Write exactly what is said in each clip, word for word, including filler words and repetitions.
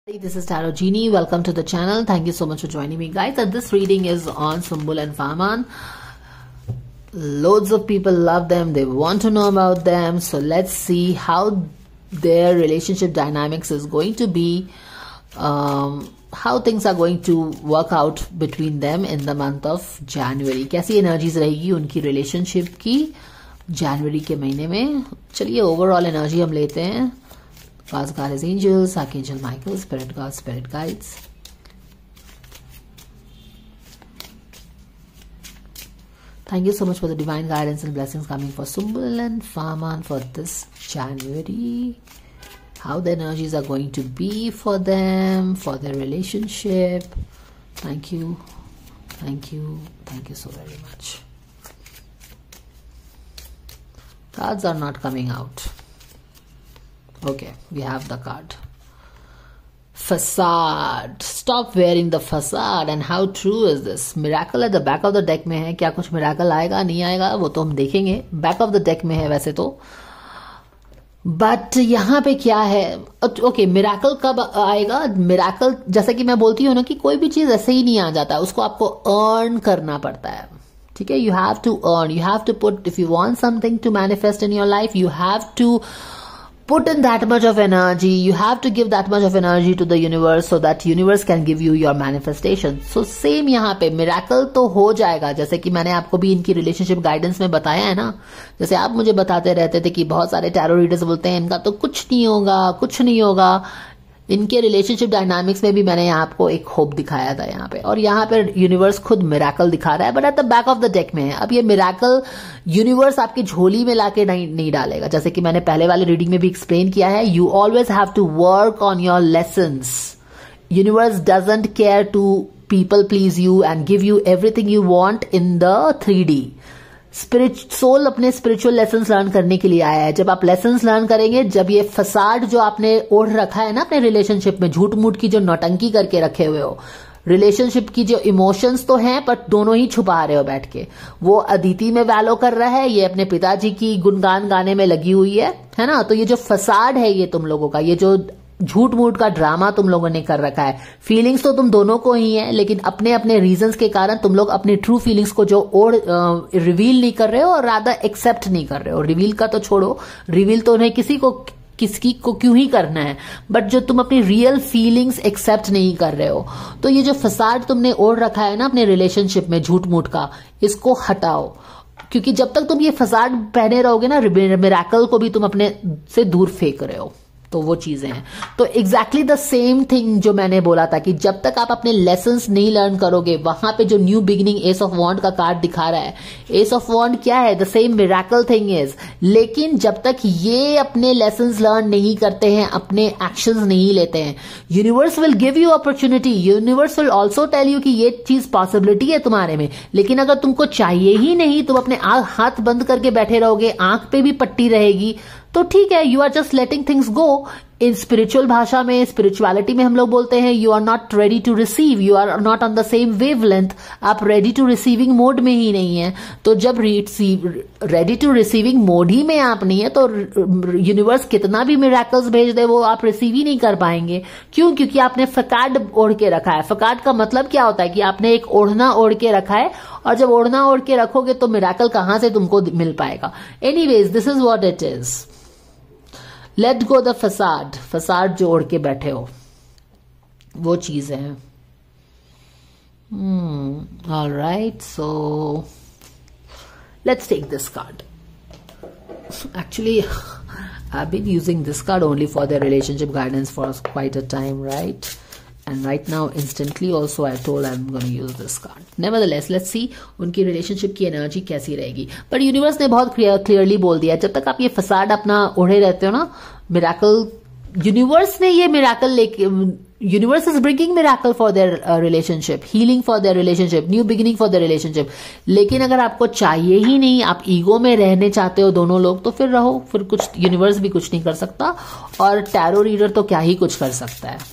This is Tarot Genie. Welcome to the channel. Thank you so much for joining me, guys. And this reading is on Sumbul and Farman. Loads of people love them. They want to know about them. So let's see how their relationship dynamics is going to be. Um, how things are going to work out between them in the month of January. कैसी energies रहेगी उनकी relationship की January के महीने में. चलिए overall energy हम लेते हैं. God's guardian angels, Archangel Michael, Spirit God, Spirit Guides. Thank you so much for the divine guidance and blessings coming for Sumbul and Farman for this January. How the energies are going to be for them, for their relationship. Thank you. Thank you. Thank you so very much. Cards are not coming out. Okay, we have the card. Facade. Stop wearing the facade. And how true is this? Miracle at the back of the deck में है. क्या कुछ miracle आएगा नहीं आएगा वो तो हम देखेंगे. Back of the deck में है वैसे तो. But यहाँ पे क्या है? Okay, miracle कब आएगा? Miracle जैसे कि मैं बोलती हूँ ना कि कोई भी चीज ऐसे ही नहीं आ जाता. उसको आपको earn करना पड़ता है. ठीक है? You have to earn. You have to put. If you want something to manifest in your life, you have to put in that much of energy. You have to give that much of energy to the universe so that universe can give you your manifestation. So same यहाँ पे miracle तो हो जाएगा. जैसे कि मैंने आपको भी इनकी relationship guidance में बताया है ना. जैसे आप मुझे बताते रहते थे कि बहुत सारे tarot readers बोलते हैं इनका तो कुछ नहीं होगा, कुछ नहीं होगा. इनके रिलेशनशिप डायनामिक्स में भी मैंने आपको एक होप दिखाया था यहाँ पे. और यहाँ पे यूनिवर्स खुद मिराकल दिखा रहा है but at the back of the deck में है. अब ये मिराकल यूनिवर्स आपकी झोली में लाके नहीं, नहीं डालेगा. जैसे कि मैंने पहले वाले रीडिंग में भी एक्सप्लेन किया है. You always have to work on your lessons. Universe doesn't care to people please you and give you everything you want in the three D. Spirit soul अपने स्पिरिचुअल लेसन्स लर्न करने के लिए आया है. जब आप लेसन्स लर्न करेंगे, जब ये फसाड जो आपने ओढ़ रखा है ना अपने रिलेशनशिप में, झूठ मूठ की जो नौटंकी करके रखे हुए हो, रिलेशनशिप की जो इमोशंस तो हैं पर दोनों ही छुपा रहे हो बैठ के. वो अदिति में वैलो कर रहा है, ये अपने पिताजी की गुणगान गाने में लगी हुई है, है ना. तो ये जो फसाड है ये तुम लोगों का, ये जो झूठ मूठ का ड्रामा तुम लोगों ने कर रखा है. फीलिंग्स तो तुम दोनों को ही है लेकिन अपने अपने रीजंस के कारण तुम लोग अपनी ट्रू फीलिंग्स को जो और रिवील नहीं कर रहे हो और रादर एक्सेप्ट नहीं कर रहे हो. रिवील का तो छोड़ो, रिवील तो उन्हें किसी को किसकी को क्यों ही करना है, बट जो तुम अपनी रियल फीलिंग्स एक्सेप्ट नहीं कर रहे हो. तो ये जो फसाड तुमने ओढ़ रखा है ना अपने रिलेशनशिप में झूठ मूठ का, इसको हटाओ. क्योंकि जब तक तुम ये फसाड पहने रहोगे ना, मिरेकल को भी तुम अपने से दूर फेंक रहे हो. तो वो चीजें हैं. तो एग्जैक्टली द सेम थिंग जो मैंने बोला था कि जब तक आप अपने लेसन्स नहीं लर्न करोगे, वहां पे जो new beginning ace of wands का कार्ड दिखा रहा है, एस ऑफ वॉन्ड क्या है? The same miracle thing is. लेकिन जब तक ये अपने लेसन्स लर्न नहीं करते हैं, अपने एक्शंस नहीं लेते हैं, universe will give you opportunity. Universe will also tell you कि ये चीज पॉसिबिलिटी है तुम्हारे में. लेकिन अगर तुमको चाहिए ही नहीं, तुम अपने हाथ बंद करके बैठे रहोगे, आंख पे भी पट्टी रहेगी, तो ठीक है, you are just letting things go. In spiritual भाषा में, स्पिरिचुअलिटी में हम लोग बोलते हैं you are not ready to receive, you are not on the same wavelength. आप रेडी टू रिसीविंग मोड में ही नहीं है. तो जब रेडी टू रिसीविंग मोड ही में आप नहीं है तो यूनिवर्स कितना भी मिरेकल्स भेज दे वो आप रिसीव ही नहीं कर पाएंगे. क्यों? क्योंकि आपने फकाड ओढ़ के रखा है. फकाड का मतलब क्या होता है कि आपने एक ओढ़ना ओढ़ के रखा है, और जब ओढ़ना ओढ़ के रखोगे तो मिरेकल कहां से तुमको मिल पाएगा. Anyways, this is what it is. Let go the facade. Facade जो ओढ़ के बैठे हो वो चीज है. All right, so let's take this card. Actually I have been using this card only for the relationship guidance for quite a time, right? And right now, instantly also I told I'm going to use this card. Nevertheless, let's see उनकी relationship की energy कैसी रहेगी. पर universe ने बहुत clearly बोल दिया, जब तक आप ये फसाड अपना ओढ़े रहते हो ना, मिराकल, यूनिवर्स ने ये मिराकल लेके, universe is bringing miracle for their relationship, healing for their relationship, new beginning for their relationship. लेकिन अगर आपको चाहिए ही नहीं, आप ईगो में रहने चाहते हो दोनों लोग, तो फिर रहो. फिर कुछ यूनिवर्स भी कुछ नहीं कर सकता और टैरो रीडर तो क्या ही कुछ कर सकता है.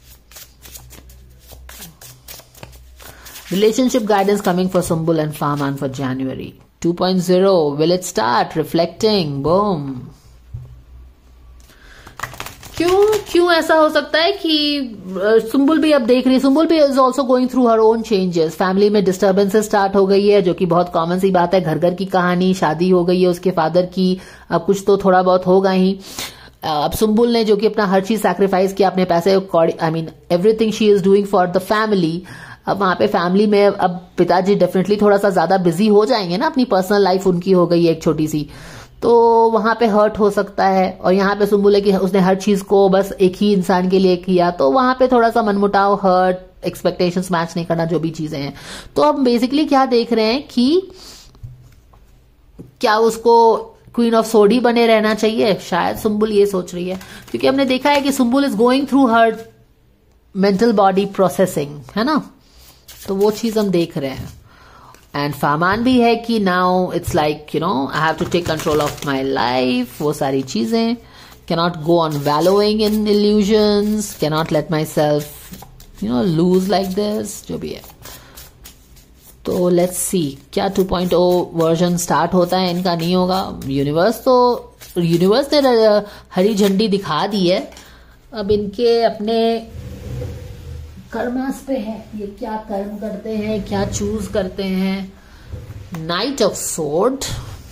Relationship guidance coming for Sumbul and Farman for January two point oh. Will it start reflecting? Boom. क्यों क्यों ऐसा हो सकता है कि सुम्बुल भी अब देख रही है, सुम्बुल भी is also going through her own changes. Family में डिस्टर्बेंसेस स्टार्ट हो गई है, जो कि बहुत कॉमन सी बात है। घर घर की कहानी, शादी हो गई है उसके फादर की, अब कुछ तो थोड़ा बहुत होगा ही। अब सुम्बुल ने जो कि अपना हर चीज सैक्रिफाइस किया अपने पैसे, I mean everything she is doing for the family. अब वहां पे फैमिली में अब पिताजी डेफिनेटली थोड़ा सा ज्यादा बिजी हो जाएंगे ना, अपनी पर्सनल लाइफ उनकी हो गई है एक छोटी सी, तो वहां पे हर्ट हो सकता है। और यहाँ पे सुम्बुल है कि उसने हर चीज को बस एक ही इंसान के लिए किया, तो वहां पे थोड़ा सा मनमुटाव, हर्ट, एक्सपेक्टेशंस मैच नहीं करना, जो भी चीजें हैं। तो अब बेसिकली क्या देख रहे हैं कि क्या उसको क्वीन ऑफ सोड ही बने रहना चाहिए, शायद सुम्बुल ये सोच रही है, क्योंकि हमने देखा है कि Sumbul is going through her mental body processing, है ना, तो वो चीज हम देख रहे हैं। एंड फामान भी है कि now it's like you know I have to take control of my life, वो सारी चीजें, cannot go on wallowing in illusions, cannot let my self you know lose like this, जो भी है। तो लेट्स सी क्या two point O version start होता है इनका, नहीं होगा। यूनिवर्स तो यूनिवर्स ने हरी झंडी दिखा दी है, अब इनके अपने कर्मास पे है, ये क्या कर्म करते हैं, क्या चूज करते हैं। Knight of sword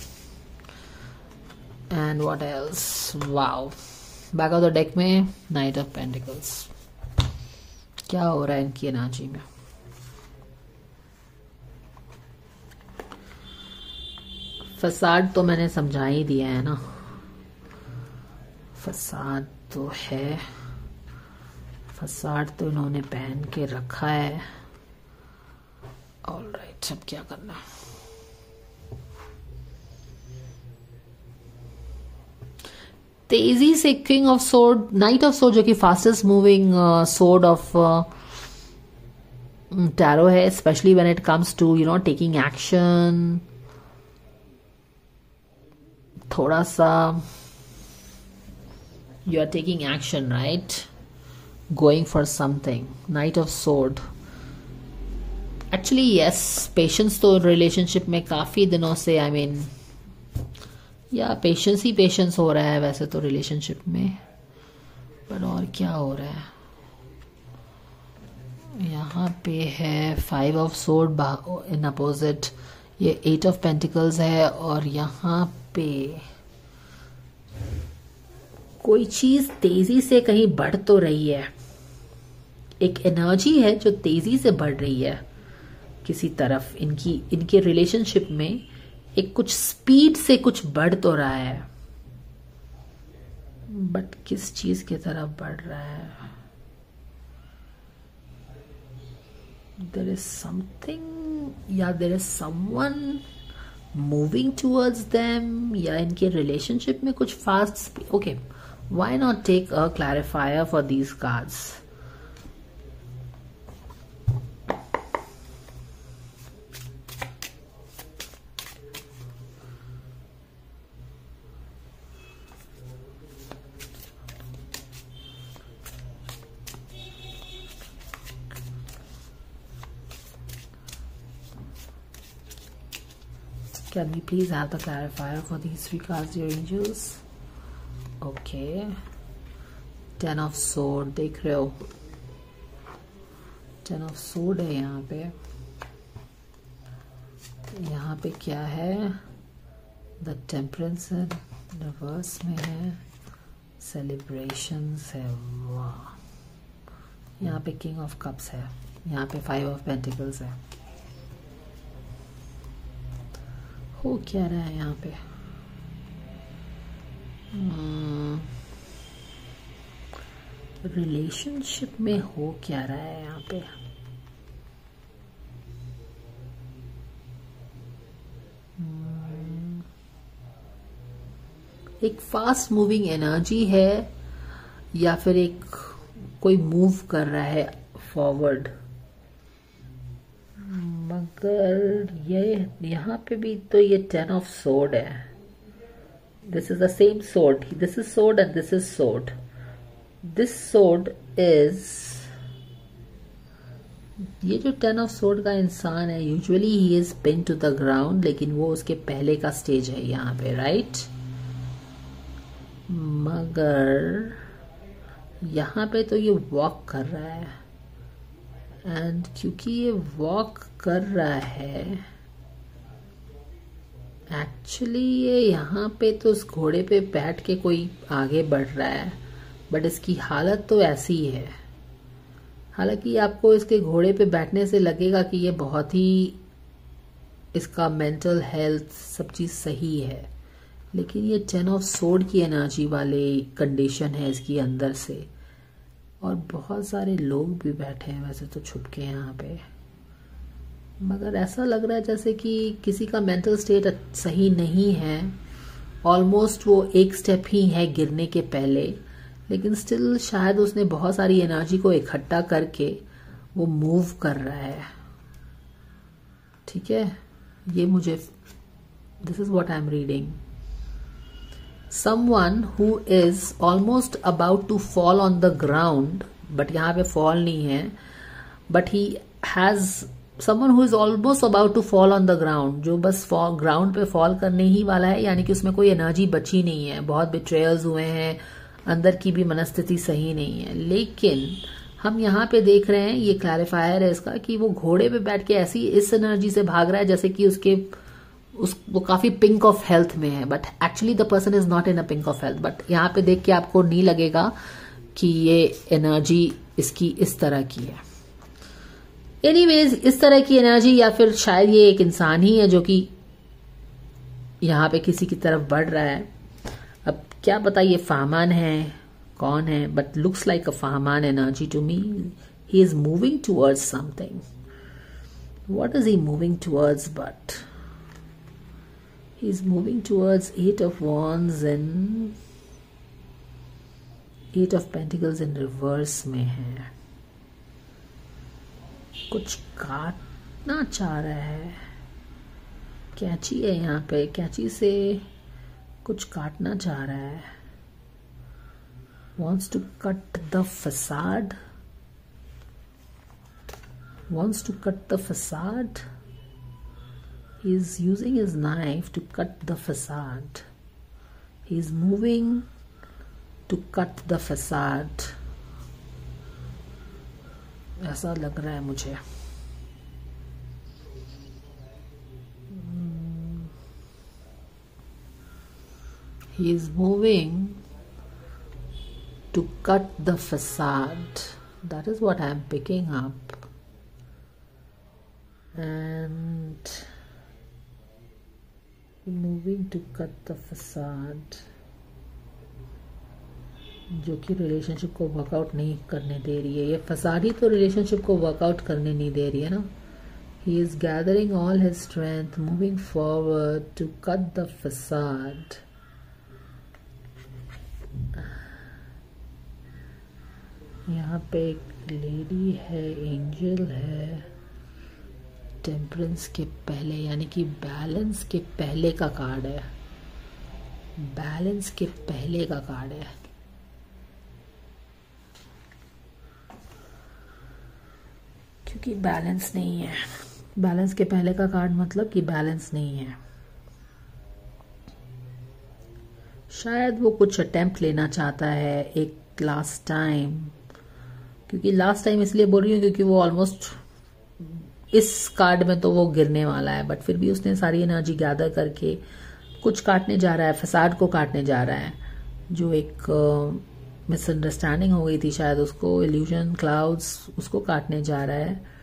and what else, wow, back of the deck में नाइट ऑफ पेंटिकल्स। क्या हो रहा है इनकी एनर्जी में? फसाद तो मैंने समझा ही दिया है ना, फसाद तो है, फसाद तो इन्होंने पहन के रखा है। ऑलराइट, अब क्या करना? तेजी से king of sword, knight of sword, जो कि fastest moving sword of tarot है, specially when it comes to you know taking action. थोड़ा सा you are taking action, right, going for something. Knight of sword. Actually yes, patience तो relationship में काफी दिनों से, I mean या patience ही patience हो रहा है वैसे तो relationship में, पर और क्या हो रहा है? यहाँ पे है five of sword in opposite, ये eight of pentacles है, और यहाँ पे कोई चीज तेजी से कहीं बढ़ तो रही है, एक एनर्जी है जो तेजी से बढ़ रही है किसी तरफ। इनकी इनके रिलेशनशिप में एक कुछ स्पीड से कुछ बढ़ तो रहा है, बट किस चीज की तरफ बढ़ रहा है? देयर इज समथिंग, या there is someone moving towards them, या इनके रिलेशनशिप में कुछ fast speed. Okay, why not take a clarifier for these cards? Can we please have the clarifier for these three cards, dear angels? Okay. Ten of sword, देख रहे हो? Ten of sword है यहाँ पे। यहाँ पे क्या है? The temperance है, reverse में है, celebrations है, वाह। यहाँ पे king of cups है, यहाँ पे five of pentacles है। हो क्या रहा है यहाँ पे? Relationship hmm. में हो क्या रहा है यहाँ पे? hmm. एक फास्ट मूविंग एनर्जी है, या फिर एक कोई मूव कर रहा है फॉरवर्ड, मगर ये यहाँ पे भी तो ये टेन ऑफ सोर्ड है। This is the same sword, this is sword and this is sword. This sword is, ये जो टेन ऑफ सोर्ड का इंसान है, usually he is pin to the ground, लेकिन वो उसके पहले का स्टेज है यहाँ पे, राइट। मगर यहाँ पे तो ये वॉक कर रहा है, एंड क्योंकि ये वॉक कर रहा है, एक्चुअली ये यहाँ पे तो उस घोड़े पे बैठ के कोई आगे बढ़ रहा है, बट इसकी हालत तो ऐसी ही है। हालांकि आपको इसके घोड़े पे बैठने से लगेगा कि ये बहुत ही, इसका मेंटल हेल्थ सब चीज सही है, लेकिन ये टेन ऑफ सोर्ड की एनर्जी वाले कंडीशन है इसकी अंदर से। और बहुत सारे लोग भी बैठे हैं वैसे तो छुप के यहाँ पे, मगर ऐसा लग रहा है जैसे कि किसी का मेंटल स्टेट सही नहीं है। ऑलमोस्ट वो एक स्टेप ही है गिरने के पहले, लेकिन स्टिल शायद उसने बहुत सारी एनर्जी को इकट्ठा करके वो मूव कर रहा है। ठीक है, ये मुझे, this is what I am reading. Someone who is almost about to fall on the ground, but यहाँ पे फॉल नहीं है, but he has someone who is almost about to fall on the ground, जो बस ground पे fall करने ही वाला है, यानी कि उसमें कोई एनर्जी बची नहीं है, बहुत बिट्रेयल्स हुए हैं, अंदर की भी मनस्थिति सही नहीं है। लेकिन हम यहाँ पे देख रहे हैं, ये क्लैरिफायर है इसका, कि वो घोड़े पे बैठ के ऐसी इस एनर्जी से भाग रहा है जैसे कि उसके उस वो काफी पिंक ऑफ हेल्थ में है, but actually the person is not in a pink of health. But यहाँ पे देख के आपको नहीं लगेगा कि ये एनर्जी इसकी इस तरह की है। एनीवेज, इस तरह की एनर्जी, या फिर शायद ये एक इंसान ही है जो कि यहाँ पे किसी की तरफ बढ़ रहा है। अब क्या पता ये फाहमान है, कौन है, बट लुक्स लाइक अ फाहमान energy to me. He is moving towards something. What is he moving towards? But he is moving towards eight of wands and eight of pentacles in reverse में है। कुछ काटना चाह रहा है, कैंची है यहाँ पे, कैंची से कुछ काटना चाह रहा है। wants to cut the facade, wants to cut the facade. He is using his knife to cut the facade. He is moving to cut the facade. ऐसा लग रहा है मुझे। He is moving to cut the facade. That is what I am picking up. And moving to cut the facade, जो कि relationship को workout नहीं करने दे रही है। ये फसाद ही तो रिलेशनशिप को वर्कआउट करने नहीं दे रही है ना। He is gathering all his strength, moving forward to cut the फसाद। यहाँ पे एक लेडी है, एंजल है, टेम्परेंस के पहले, यानी कि बैलेंस के पहले का कार्ड है। बैलेंस के पहले का कार्ड है। क्योंकि बैलेंस नहीं है। बैलेंस के पहले का कार्ड मतलब कि बैलेंस नहीं है। शायद वो कुछ अटेम्प्ट लेना चाहता है एक लास्ट टाइम, क्योंकि लास्ट टाइम इसलिए बोल रही हूँ क्योंकि वो ऑलमोस्ट इस कार्ड में तो वो गिरने वाला है, बट फिर भी उसने सारी एनर्जी गैदर करके कुछ काटने जा रहा है, फसाद को काटने जा रहा है। जो एक मिसअंडरस्टैंडिंग हो गई थी शायद उसको, इल्यूजन, क्लाउड्स, उसको काटने जा रहा है।